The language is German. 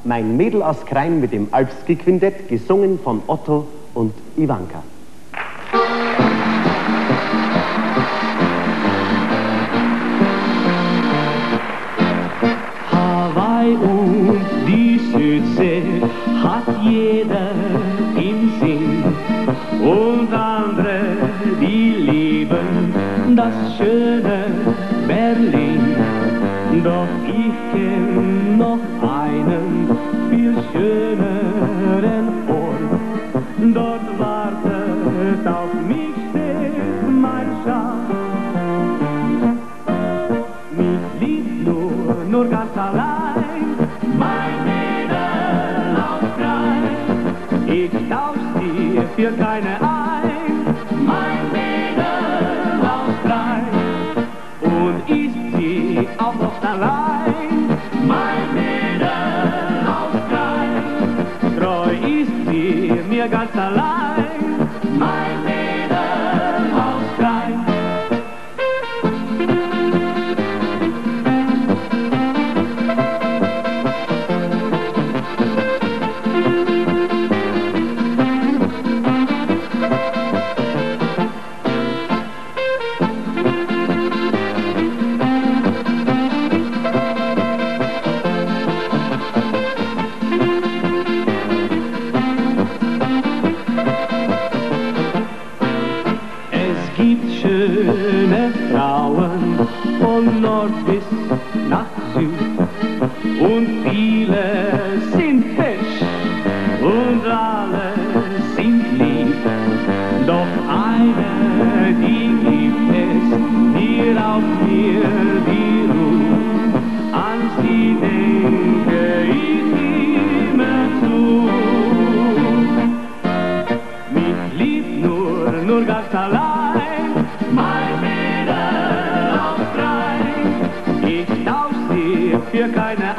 Mein Mädel aus Krain mit dem Alpski-Quintett, gesungen von Otto und Ivanka. Hawaii und die Südsee hat jeder im Sinn und andere, die lieben das schöne Berlin. Doch ich kenn noch einen viel schöneren Ort. Dort wartet auf mich stets mein Schatz. Mich liebt nur ganz allein mein Mädel aus Krain. Ich tausch dir für keine ein, mein Mädel aus Krain. Und ist sie auch noch allein, mein Mädel aus Krain. Treu ist sie mir ganz allein, mein Mädel aus Krain. Schöne Frauen von Nord bis nach Süd und viele sind fesch und alle sind lieb. Doch eine, die gibt es, die raubt mir die Ruhe. An sie denke ich immer zu. Mich liebt nur ganz allein mein Mädel aus Krain. Ich tausch sie für keine